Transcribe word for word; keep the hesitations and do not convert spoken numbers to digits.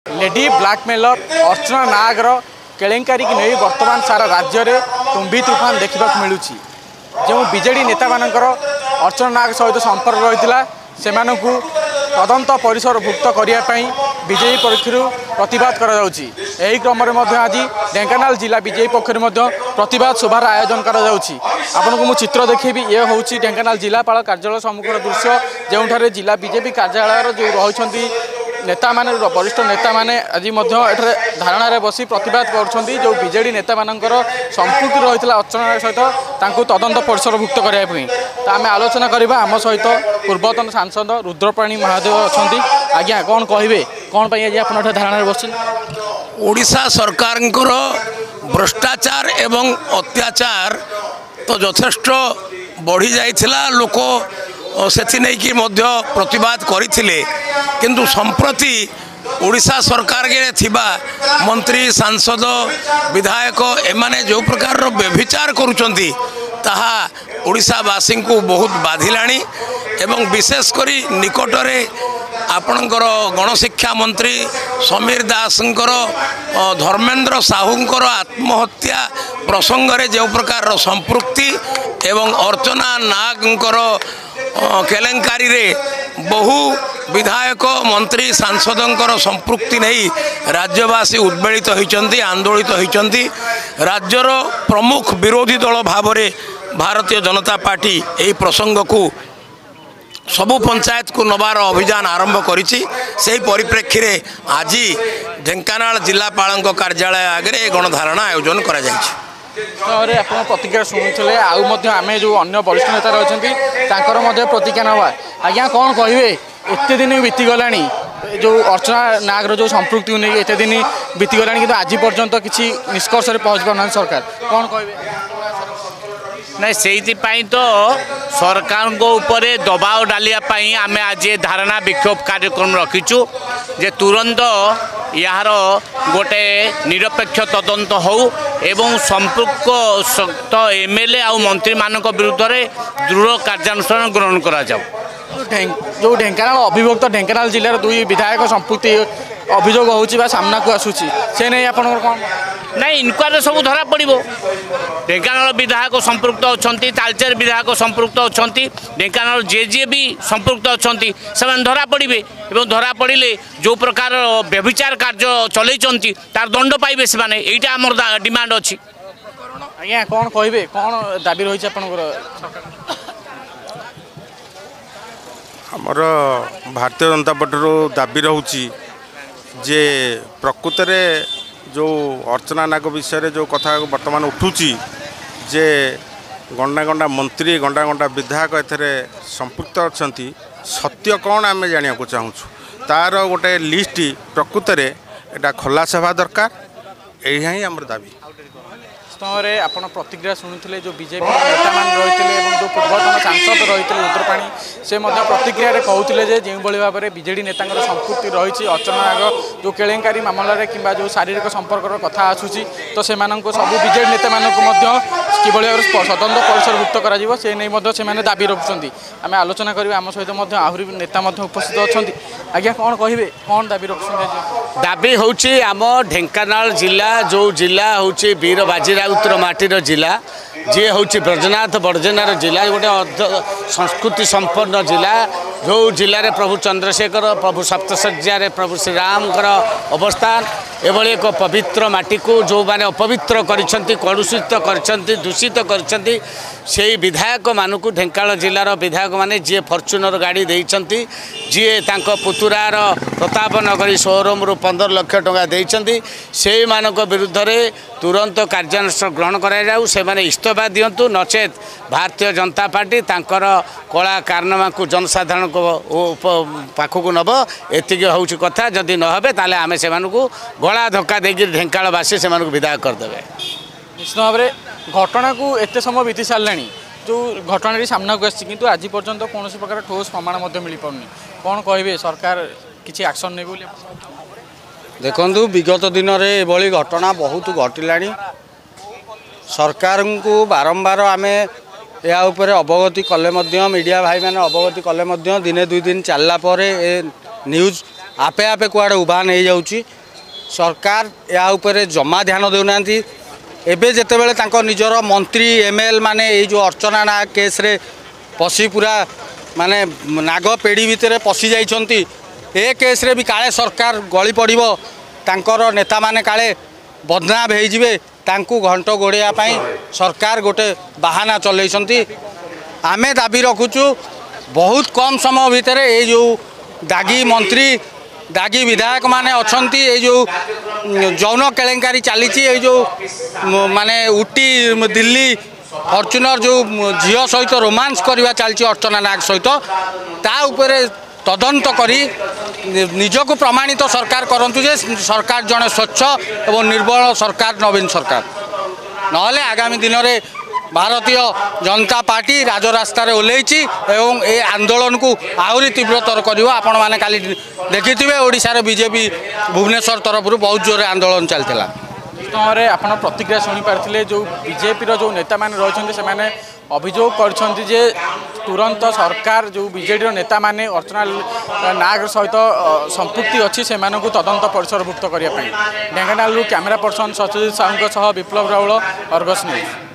Lady blackmailer अर्चना नागर केलेंकारी की नहीं बर्तमान सारा राज्य में तुम्बी तुफान देखा मिलूँ जो बीजेडी नेता मानकर अर्चना नाग सहित संपर्क रही से तदंत परिसरभुक्त करने बीजेपी पक्ष प्रतिवाद कर क्रम आज ढेंकानाल जिला बीजेपी पक्ष प्रतिवाद सभार आयोजन कर चित्र देखी ये हूँ ढेंकानाल जिलापाल कार्यालय सम्मुखर दृश्य जो जिला बीजेपी कार्यालय जो रही नेता माने वरिष्ठ नेता माने आज धारणा बसी प्रतिवाद कर जो बीजेडी नेता मानकर संपुक्ति रही है अर्चना सहित तदंत परिसरभुक्त करने तो आम आलोचना करवा आम सहित पूर्वतन सांसद रुद्रपाणी महादेव अच्छा आज्ञा कौन कहे कौन पर आज आप धारणा बस ओडिशा सरकार भ्रष्टाचार एवं अत्याचार तो यथेष्ट बढ़ी जाइथिला लोक से नहीं कि प्रतिवाद करथिले किंतु संप्रति ओडिशा सरकार के थिबा मंत्री सांसद विधायक एमाने जो प्रकार व्यभिचार करुचंती ताहा ओडिशावासी को बहुत बाधिलाणी एवं विशेषकर निकटरे आपणकर गणशिक्षा मंत्री समीर दासंकर धर्मेंद्र साहूंकर आत्महत्या प्रसंग रे जो प्रकार संपृक्ति एवं अर्चना नागंकर केलेंकारी रे बहु विधायक मंत्री सांसदों संपृक्ति नहीं राज्यवासी उद्वेलित होती आंदोलित होती राज्यर प्रमुख विरोधी दल भाव में भारतीय जनता पार्टी यही प्रसंग को सबु पंचायत को नबार अभियान आरंभ करिछि से परिप्रेक्षी रे आज ढेंकानाल जिलापाल कार्यालय आगे गणधारणा आयोजन करा जायछि। अरे आप प्रतिक्रिया शुणुले आम जो अन्य वरिष्ठ नेता रही प्रतिक्रिया नवा आज्ञा कौन कहे एत दिन बीतीगला जो अर्चना नागर जो संपृक्ति नहीं एत दिन बीतीगला कि आज पर्यंत किसी निष्कर्ष पहुँच पाना सरकार कौन कहे नहीं से तो सरकार को ऊपर दबाव डालियापाई आम आज धारणा विक्षोभ कार्यक्रम रखीचु जे तुरंत यार गोटे निरपेक्ष तदंत हो एवं संपृक्त एमएलए आ मंत्री मान विरुद्ध में दृढ़ कार्यानुष्ठान ग्रहण करा जाऊ। जो ढेंकानाल अभिभक्त ढेंकानाल जिलार दुई विधायक संपृक्ति अभियोग होगा सामना को आसूसी से नहीं आप नहीं इनक्वारी सब धरा पड़ो ढेंकानाल विधायक संपृक्त अच्छा तालचेर विधायक संपृक्त अच्छा ढेंकानाल जे जे भी संपृक्त अच्छा से धरा पड़े और धरा पड़े जो प्रकार व्यभिचार कार्य चलती तार दंड पाइबे से यहाँ आम डिमांड अच्छी। आज्ञा कौन कहे कौन दाबी रही आमर भारतीय जनता पार्टी दाबी रही जे प्रकृत में जो अर्चना नाग विषय जो कथा वर्तमान उठुची जे गंडा गंडा मंत्री गंडा गंडा विधायक एथरे संपृक्त अच्छा सत्य कौन आम जाना चाहूँ तार गोटे लिस्ट प्रकृत में एटा खुलासा हेबा दरकार यही ही आमर दाबी। समय आप प्रतिक्रिया शुणुले जो बीजेपी नेता मान रही जो पूर्वतन सांसद रही रुद्रपाणी से प्रतिक्रिया कहते जो भाव में बीजेडी नेता संपृक्ति रही अर्चना नाग जो केलेंकारी मामलें कि जो शारीरिक संपर्क कथा आसूसी तो से सब बीजेडी नेता मानक कि भाव स्वतंत्र परिसरभुक्त कर दाबी रखुच्च आम आलोचना करें आम सहित आहरी नेता उपस्थित अच्छा आज्ञा कौन कहे कौन दाबी रखुच्च दाबी हूँ आम ढेंकानाल जिला जो जिला हूँ वीर बाजीराव उत्तर माटीर जिला जी हूँ ब्रजनाथ बड़जेनार जिला गोटे संस्कृति संपन्न जिला जो जिले में प्रभु चंद्रशेखर प्रभु सप्तशଯ୍ୟା प्रभु श्रीराम अवस्थान एभली एक पवित्र माटी को जो मैंने अपवित्र कलुषित कर दूषित कर विधायक मानक ढेंकानाल जिलार विधायक माने जी फॉर्च्यूनर गाड़ी देइछंती जी तांको पुतुरार प्रताप नगरी शोरूम रु पंद्रह लाख टंका देइछंती से मानक विरुद्ध में तुरंत कार्यानुष्ठान ग्रहण करा जाऊ से माने इस्तीफा दियंतु नचेत भारतीय जनता पार्टी तांकर कला कारनामा को जनसाधारण को पाखक नब एतिक हूँ कथा जदि नहे ताले आमे से गला धक्का देकर ढेंकानालवासी से विदा करदे। निश्चित भाव में घटना को एत समय बीती सारे जो घटना सामना को आसी किंतु आज पर्यंत कौन प्रकार ठोस प्रमाण मिल पारनी कौन कहे सरकार किसी एक्शन नहीं बोली देखु विगत दिन में यह घटना बहुत घटला सरकार को बारंबार आम या अवगति कले मीडिया भाई मैंने अवगति कले दिने दुई दिन चलला न्यूज आपे आपे कुआड़े उभा नहीं जाउची सरकार या उपरे जमा ध्यान देउना एबे जेतेबेले तांको निजर मंत्री एमएल माने ये जो अर्चना नाग केस रे पशी पूरा माने नाग पेढ़ी भितर पशि जाइछंती ए केस रे भी काले सरकार गली पड़िबो तांकर नेता माने काले बदनाम हो जिवे तांकू घंट गोड़िया पाई सरकार गोटे बाहाना चलैछंती आमे दाबी रखुचु बहुत कम समय भितर ये जो दागी मंत्री दागी विधायक माने अछंती ये जो जौन केलेंकारी चली जो माने उटी दिल्ली फॉर्च्यूनर जो झील सहित रोमांस करवा चलती अर्चना नाग सहित ता उपरे तदंत करी निजको प्रमाणित सरकार करंतु जे सरकार जड़े स्वच्छ एवं निर्बल सरकार नवीन सरकार नहले आगामी दिन में भारतीय जनता पार्टी राजरास्तार ओल्लैची एवं ए आंदोलन को आहरी तीव्रतर करवा आपण मैंने काली देखिथिबे ओडिशार बीजेपी भुवनेश्वर तरफ बहुत जोर आंदोलन चलता समय आप प्रतिक्रिया शुणी पारे जो बीजेपी जो नेता मैंने रही से अभियोग कर तुरंत सरकार जो बीजेडी नेता मैंने अर्चना नाग सहित संपुक्ति अच्छी से तदंत परिसरभुक्त करने Dhenkanal camera person Satyajit Sahu Biplab Raul Argus news.